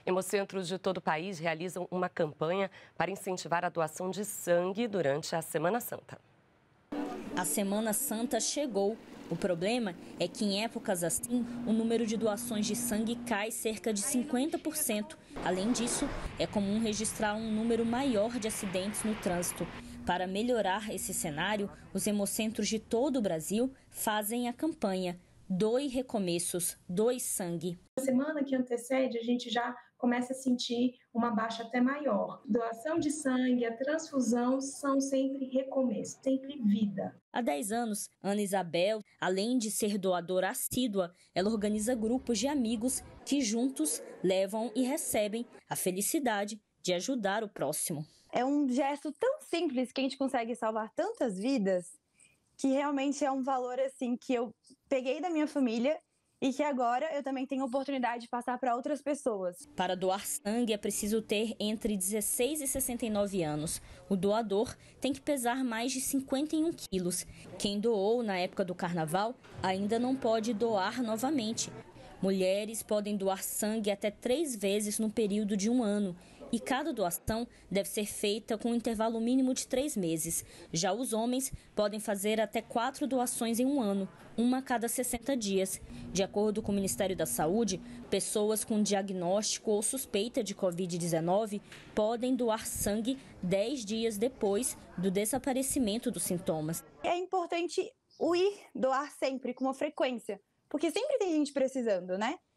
Hemocentros de todo o país realizam uma campanha para incentivar a doação de sangue durante a Semana Santa. A Semana Santa chegou. O problema é que em épocas assim, o número de doações de sangue cai cerca de 50%. Além disso, é comum registrar um número maior de acidentes no trânsito. Para melhorar esse cenário, os hemocentros de todo o Brasil fazem a campanha Doe Recomeços, Doe Sangue. Na semana que antecede, a gente já começa a sentir uma baixa até maior. Doação de sangue, a transfusão são sempre recomeço, sempre vida. Há 10 anos, Ana Isabel, além de ser doadora assídua, ela organiza grupos de amigos que juntos levam e recebem a felicidade de ajudar o próximo. É um gesto tão simples que a gente consegue salvar tantas vidas, que realmente é um valor assim que eu peguei da minha família e que agora eu também tenho a oportunidade de passar para outras pessoas. Para doar sangue é preciso ter entre 16 e 69 anos. O doador tem que pesar mais de 51 quilos. Quem doou na época do carnaval ainda não pode doar novamente. Mulheres podem doar sangue até 3 vezes no período de 1 ano. E cada doação deve ser feita com um intervalo mínimo de 3 meses. Já os homens podem fazer até 4 doações em 1 ano, uma a cada 60 dias. De acordo com o Ministério da Saúde, pessoas com diagnóstico ou suspeita de Covid-19 podem doar sangue 10 dias depois do desaparecimento dos sintomas. É importante doar sempre, com uma frequência, porque sempre tem gente precisando, né?